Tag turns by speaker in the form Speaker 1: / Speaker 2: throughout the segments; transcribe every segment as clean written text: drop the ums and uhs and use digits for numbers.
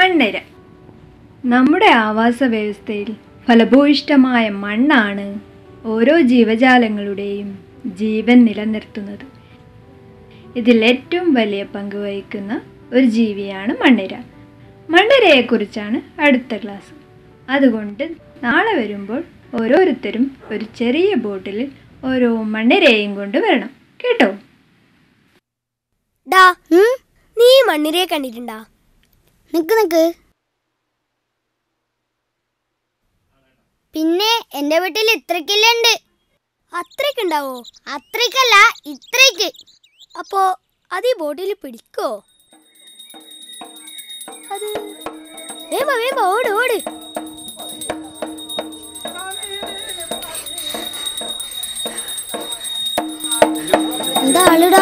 Speaker 1: മണ്ണിര. നമ്മുടെ ആവാസ വ്യവസ്ഥയിൽ ഫലഭൂയിഷ്ഠമായ മണ്ണാണ് ഓരോ ജീവജാലങ്ങളുടെയും ജീവൻ നിലനിർത്തുന്നത്. ഇതിൽ ഏറ്റവും വലിയ പങ്ക് വഹിക്കുന്ന ഒരു ജീവിയാണ് മണ്ണിര. മണ്ണിരയെക്കുറിച്ചാണ് അടുത്ത ക്ലാസ്. അതുകൊണ്ട് നാളെ വരുമ്പോൾ ഓരോരുത്തരും ഒരു ചെറിയ ബോട്ടിൽ ഓരോ മണ്ണിരയും കൊണ്ട് വരണം, കേട്ടോ?
Speaker 2: നീ മണ്ണിരയെ കണ്ടിട്ടുണ്ടാ?
Speaker 3: നിക്ക് പിന്നെ എന്റെ വീട്ടിൽ ഇത്രയ്ക്കല്ലേ ഉണ്ട്.
Speaker 2: അത്രയ്ക്കുണ്ടാവോ?
Speaker 3: അത്രയ്ക്കല്ല, ഇത്രയ്ക്ക്.
Speaker 2: അപ്പോ അത് ഈ ബോട്ടിൽ പിടിക്കോ? അത് വേമ്പ ഓട് ഓട്.
Speaker 3: എന്താ ആളിടാ?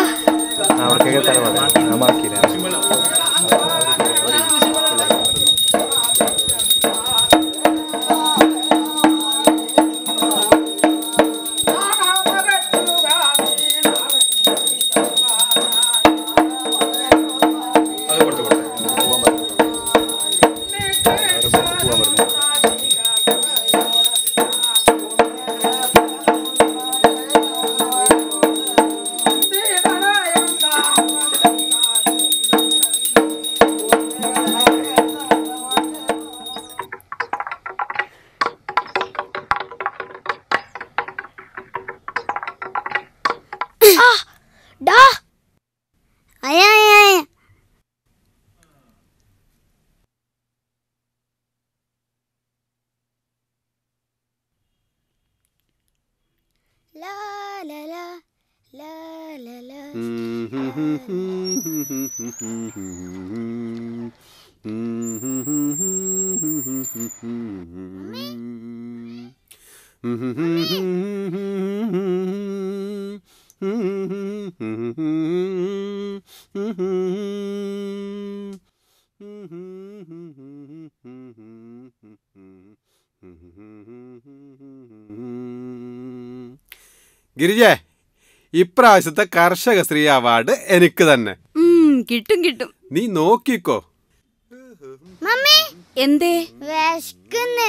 Speaker 4: ഗിരിജേ, ഇപ്രാവശ്യത്തെ കർഷക ശ്രീ അവാർഡ് എനിക്ക് തന്നെ.
Speaker 5: കിട്ടും കിട്ടും,
Speaker 4: നീ നോക്കിക്കോ.
Speaker 3: മമ്മി
Speaker 5: എന്തേ?
Speaker 3: വിശക്കുന്ന്.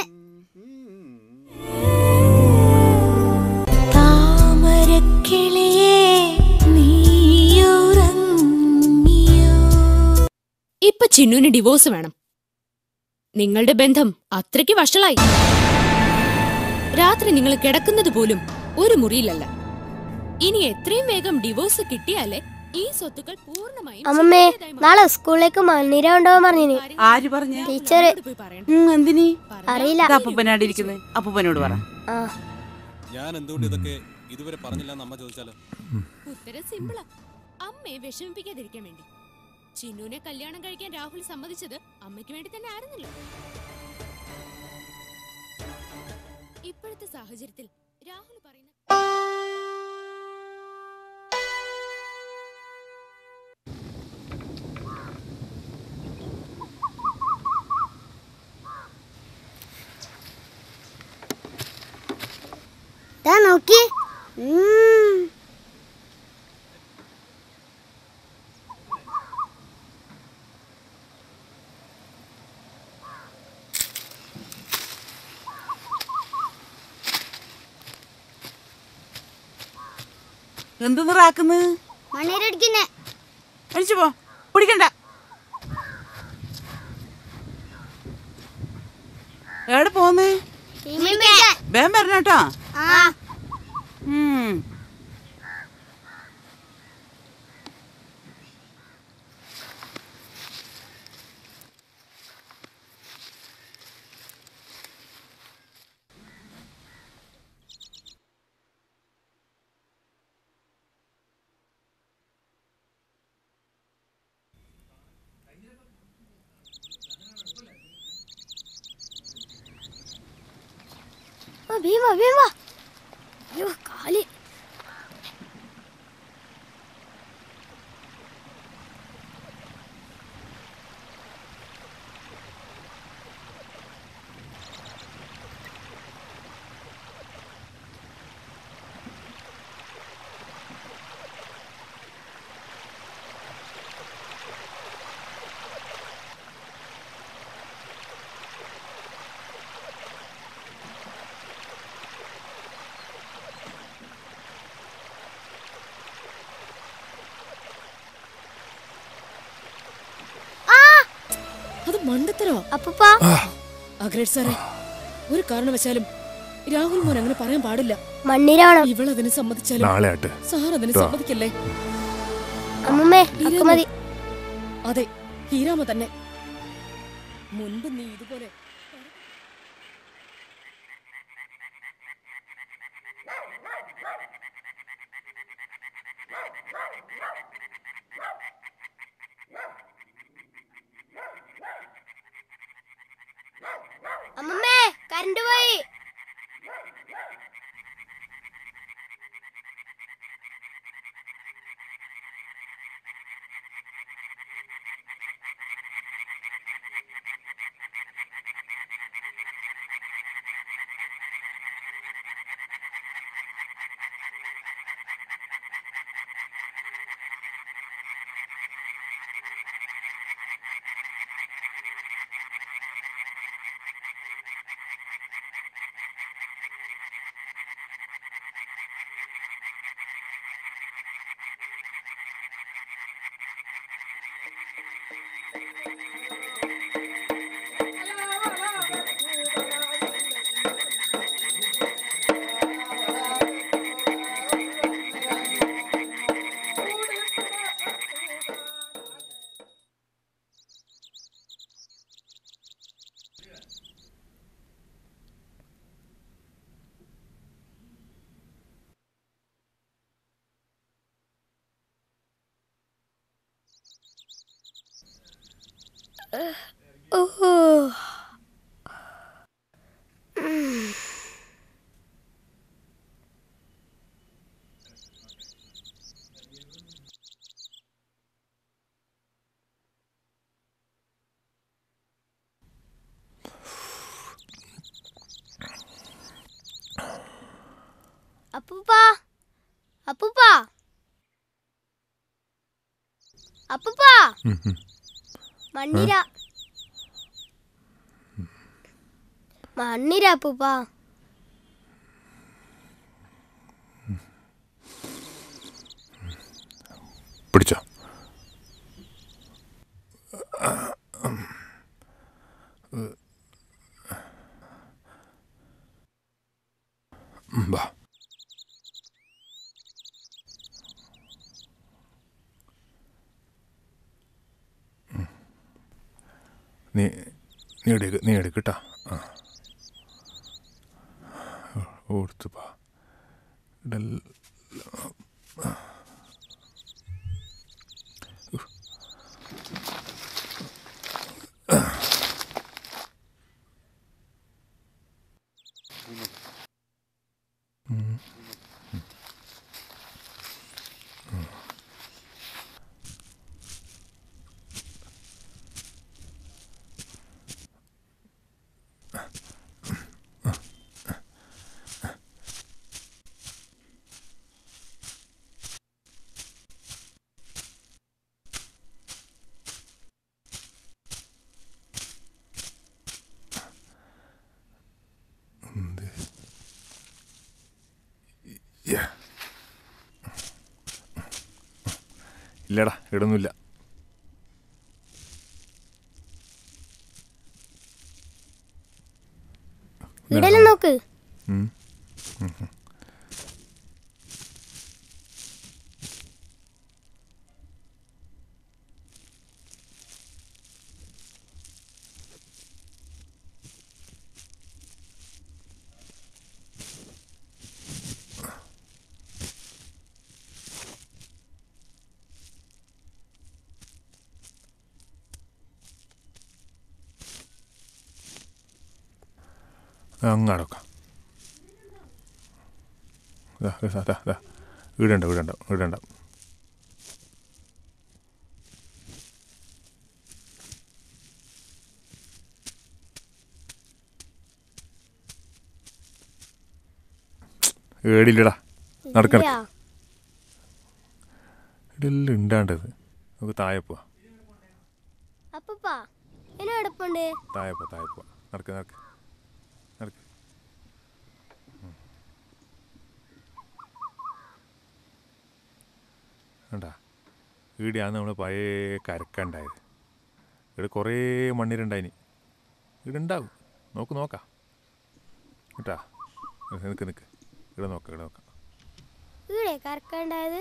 Speaker 5: ഇപ്പൊ ചിന്നുവിന് ഡിവോഴ്സ് വേണം. നിങ്ങളുടെ ബന്ധം അത്രയ്ക്ക് വഷളായി. രാത്രി നിങ്ങൾ കിടക്കുന്നത് പോലും ഒരു മുറിയിലല്ല. ഇനി എത്രയും വേഗം ഡിവോഴ്സ് കിട്ടിയാലേ ഈ സ്വത്തുക്കൾ പൂർണ്ണമായും.
Speaker 2: അമ്മമ്മേ, നാളെ സ്കൂളിലേക്ക് മണ്ണിര ഉണ്ടാവാൻ പറഞ്ഞു.
Speaker 6: ആര് പറഞ്ഞു?
Speaker 2: ടീച്ചർ.
Speaker 6: എന്തിനീ?
Speaker 2: അറിയില്ല.
Speaker 6: അപ്പൂപ്പനാടിരിക്കുന്നത്, അപ്പൂപ്പനോട് പറ.
Speaker 7: ഞാൻ എന്തുകൊണ്ട് ഇതൊക്കെ ഇതുവരെ പറഞ്ഞില്ല എന്ന് അമ്മ ചോദിച്ചാലോ?
Speaker 5: ഉത്തരം സിമ്പിളാ. അമ്മയെ വിഷമിപ്പിക്കാതിരിക്കാൻ വേണ്ടി. ചിന്നുവിനെ കല്യാണം കഴിക്കാൻ രാഹുൽ സമ്മതിച്ചത് അമ്മയ്ക്ക് വേണ്ടി തന്നെ ആയിരുന്നല്ലോ. ഇപ്പോഴത്തെ സാഹചര്യത്തിൽ രാഹുൽ പറയുന്ന
Speaker 3: നോക്കി.
Speaker 6: എന്ത് നിറാക്കുന്നത്?
Speaker 3: മണ്ണിരടിക്കുന്നേ.
Speaker 6: അടിച്ചു പോ, പിടിക്കണ്ട. എവിടെ പോന്ന്? വേഗം വരണേട്ടോ.
Speaker 2: ഭീമ ഭീമ. അയ്യോ കാലി.
Speaker 5: അത് മണ്ടത്തരോ?
Speaker 2: അപ്പൂപ്പ
Speaker 5: അഗ്രേഡ് സാറേ, ഒരു കാരണവശാലും രാഹുൽ മോൻ അങ്ങനെ പറയാൻ പാടില്ല.
Speaker 2: മണ്ണിര വേണം.
Speaker 5: ഇവളതിന് സമ്മതിച്ചാലും സാർ അതിന് സമ്മതിക്കല്ലേ?
Speaker 2: അമ്മമ്മേ അക്ക മതി.
Speaker 5: അതെ, ഹീരാമ തന്നെ. മുൻപ് നീ ഇതുപോലെ
Speaker 2: അമ്മമ്മേ കറണ്ട് പോയി. ഓഹോ അപ്പൂപ്പ അപ്പൂപ്പ അപ്പൂപ്പ മണ്ണിര മണ്ണിര അപ്പൂപ്പ.
Speaker 8: പിടിച്ചോ. വാ. നീ എടുക്കട്ടാ. ഓർത്ത് പാ. ഇല്ലടാ, ഇടുന്നില്ല.
Speaker 2: ഇടലും നോക്ക്.
Speaker 8: അങ്ങടക്കാം. ഇടണ്ട ഇടണ്ട ഇടണ്ട. ഏടില്ലടാ, നടക്കണം. ഇടെല്ലാം ഉണ്ടാണ്ടത്. നമുക്ക് താഴെ പോവാ. താഴെ പോവാ. നടക്ക് നടക്ക് നടക്ക്. വേണ്ടാ, ഈടെയാണ് നമ്മൾ പഴയ കരക്കുണ്ടായത്. ഇവിടെ കുറേ മണ്ണിരുണ്ടായിനി. ഇവിടെ ഉണ്ടാവും, നോക്കാം കേട്ടാ. നിൽക്ക് ഇവിടെ നോക്കാം.
Speaker 2: ഇവിടെ കറക്കണ്ടായത്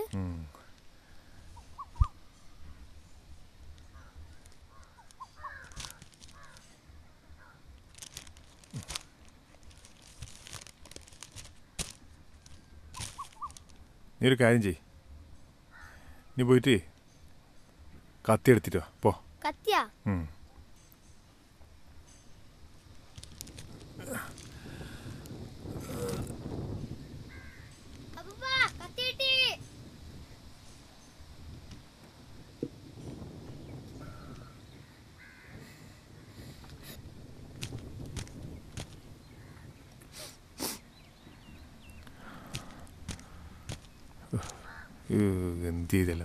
Speaker 8: നീ ഒരു കാര്യം ചെയ്, നീ പോയിട്ട് കത്തി എടുത്തിട്ടോ പോ.
Speaker 2: കത്തിയാ?
Speaker 8: എന്ത് ചെയ്തല്ലോ.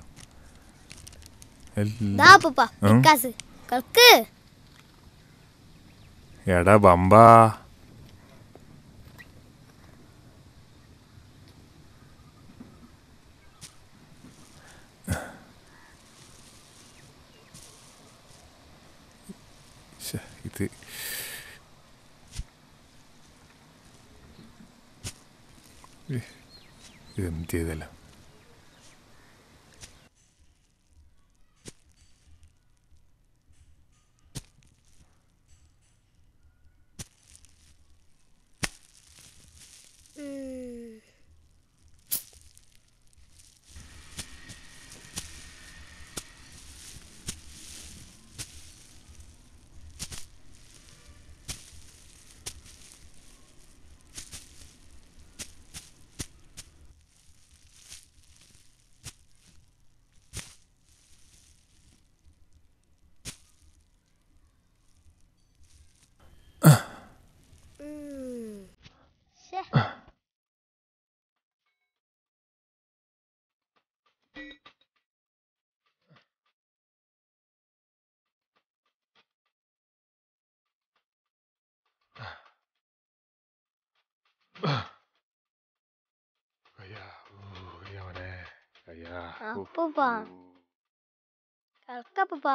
Speaker 8: എടാ ബമ്പാ, ഇത് എന്ത് ചെയ്തല്ലോ.
Speaker 2: അപ്പൂപ്പാ കളക്കപ്പൂപ്പാ.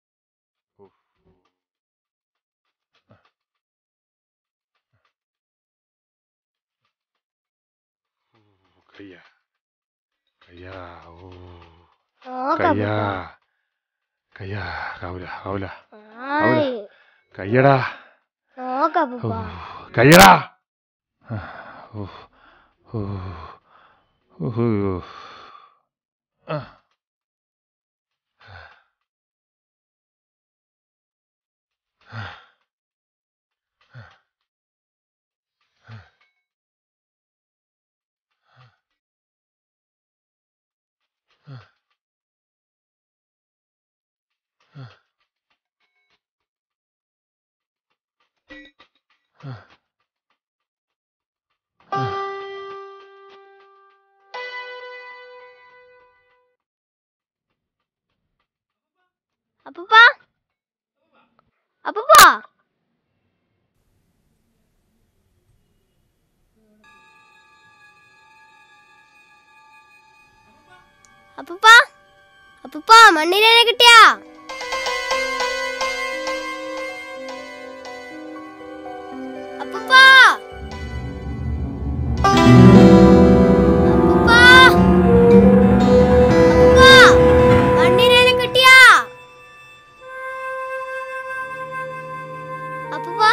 Speaker 8: കയ്യടാ
Speaker 2: നോക്കപ്പൂപ്പാ.
Speaker 8: കയ്യടാ.
Speaker 2: അപ്പൂപ്പാ അപ്പൂപ്പാ അപ്പൂപ്പാ അപ്പൂപ്പാ മണ്ണിരനെ കിട്ടിയാ? അപ്പൂപ്പാ അപ്പൂപ്പാ അപ്പൂപ്പാ മണ്ണിരനെ കിട്ടിയാ? അപ്പൂപ്പാ